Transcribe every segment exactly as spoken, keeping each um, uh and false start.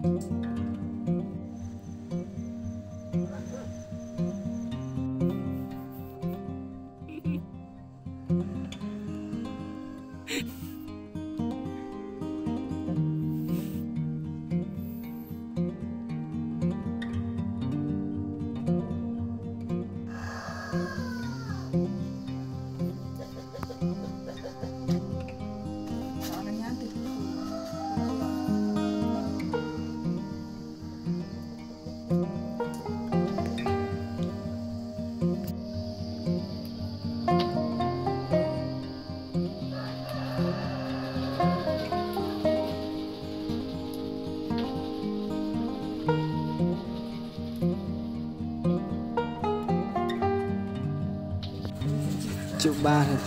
Triệu ba rồi.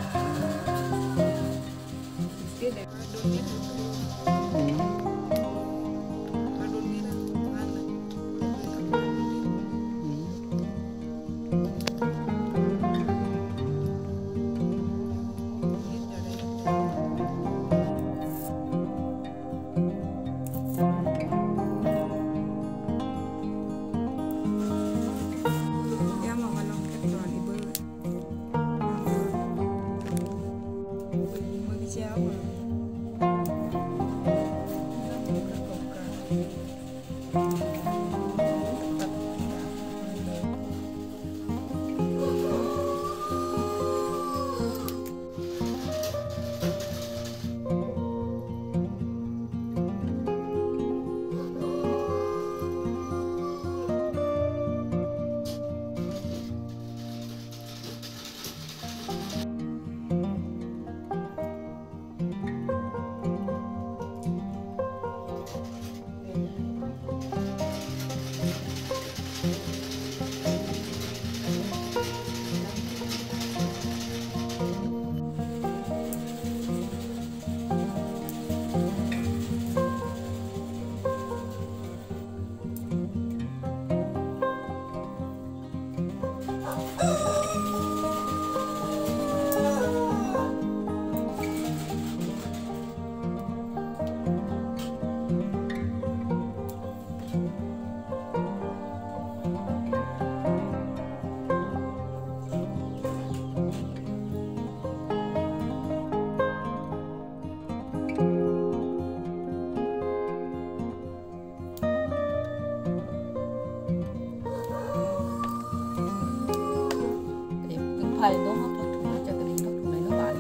Thầy nó hấp thụ cho cái đình hấp thụ này nó bán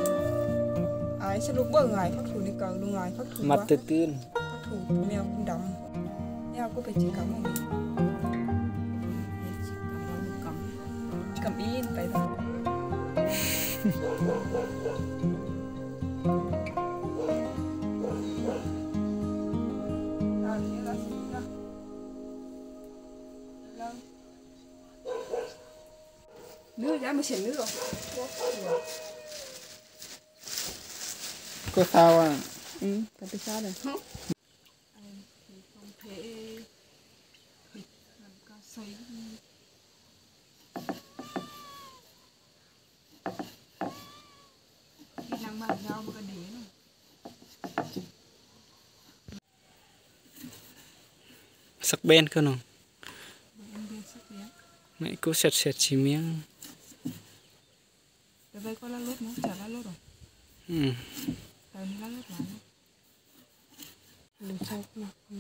ai sẽ lúc bơ ngài phát thủ đi cầu luôn ngài phát thủ Mặt từ từ phát thủ mèo cũng đầm mèo có phải chỉ cầm một mình chỉ cầm in phải thôi. Nước ra mà xỉn nước rồi. có sao à? Ừ, cái cái sao đây? Không. Anh thì không thể bịt làm cá sấy. Khi năng bàn giao một cái đế này. Sắc bên cơ nào? Bên sắc bén. Mẹ cứ sẹt sẹt chỉ miếng. Cái đây có lá lốt nữa, chả lá lốt rồi. Ừ. Cái này lá lốt lại nữa. Đừng sao nào, nào.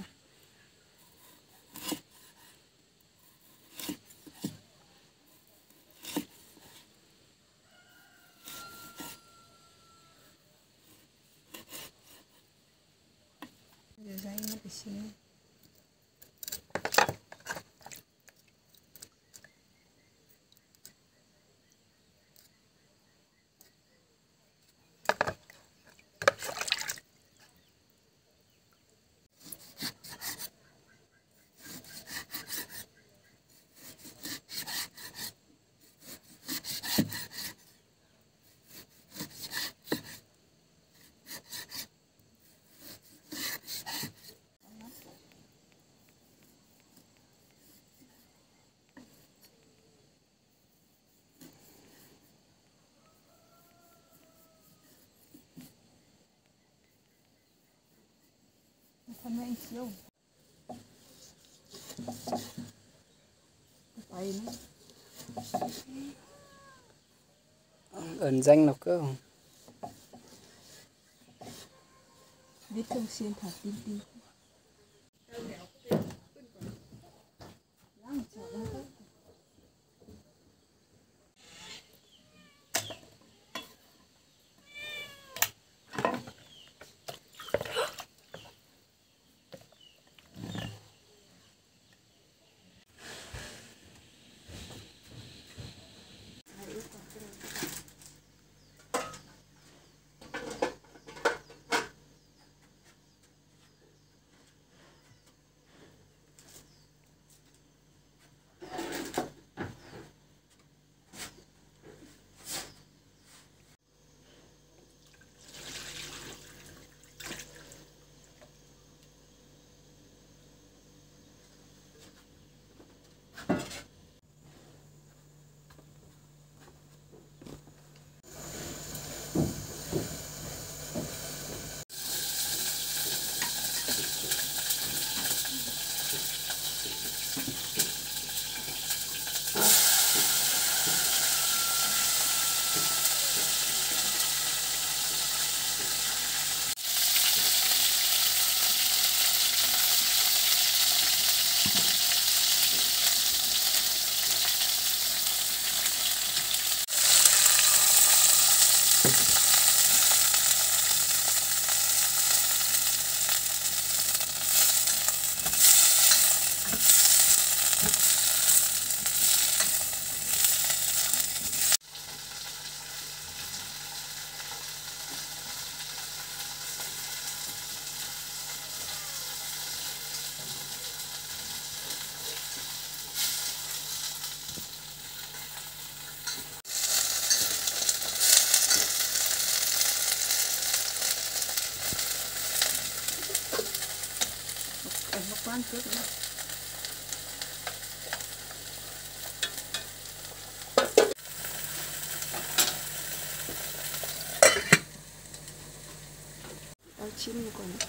Giờ dây nó bị xíu. Thân anh siêu. Tay nó ẩn danh nó cơ biết thường xuyên thả tin tin. Em nó quán trước nữa. Tao chín một còn.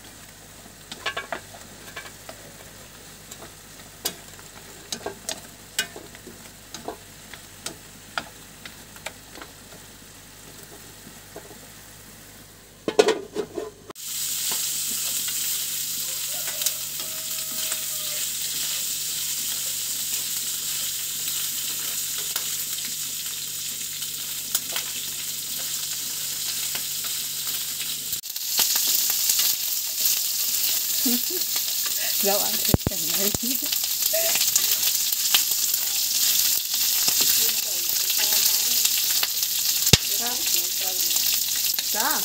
Rau ăn thịt chẳng này. Sao?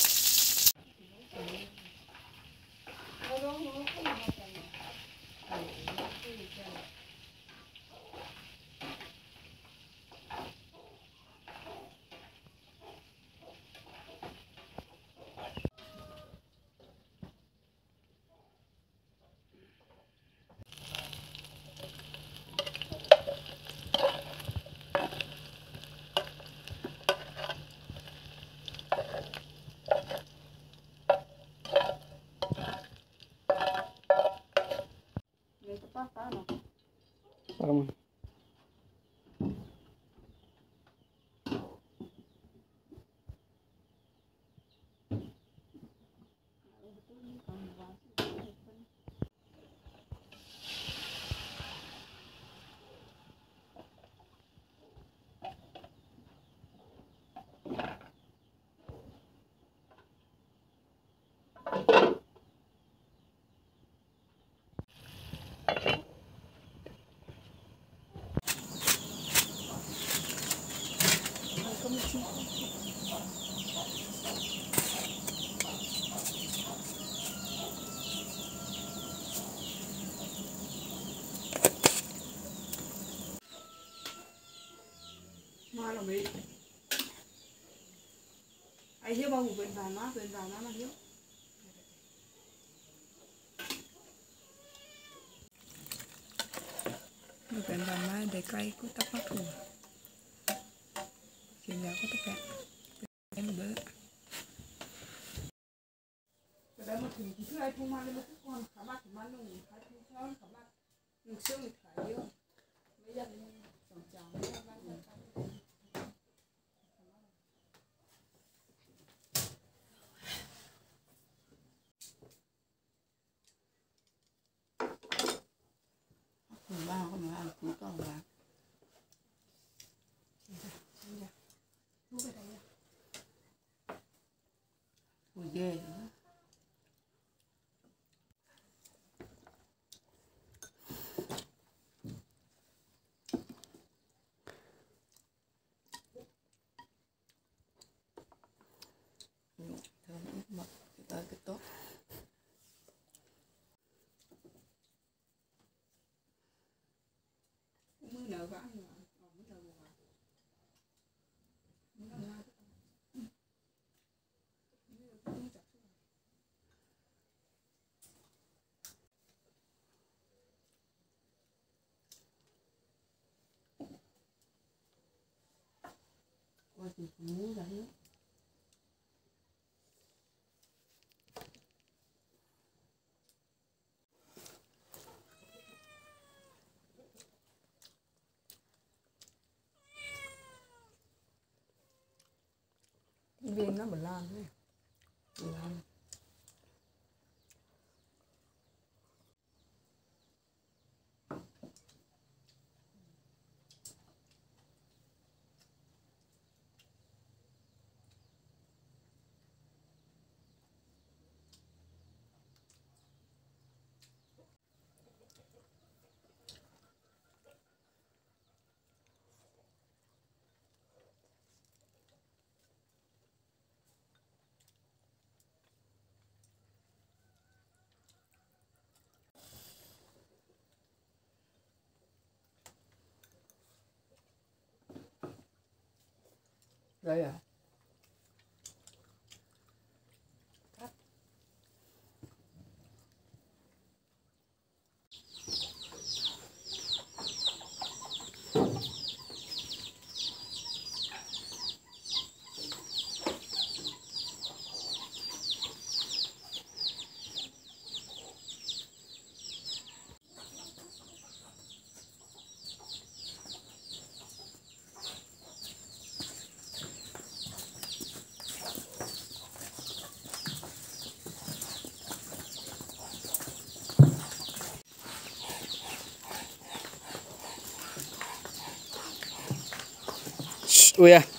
Vâng. Mai là bị ai hiếu bao hủ bên vào nó bên vào nó là hiếu Bukan ramai dekai ku tak pakai. Sehingga aku tak em bơ. cái đấy mà thỉnh thì cứ ai thu mai lên một con khá bát thì mai luôn khá thu theo khá bát Nước xương thì thải vô. Bây giờ trồng trồng nó bán ra cắt. Mình bao không ăn cũng còn là. Thu về đây. Ôi ghê nữa. Thơm ít mật tới cái tốt. Mưa nở vã nữa. Còn mưa nở vã. Mưa nở vã. Ôi thì muốn đấy. Viên nó mà lan đấy. Lan. Đây à? Ui à.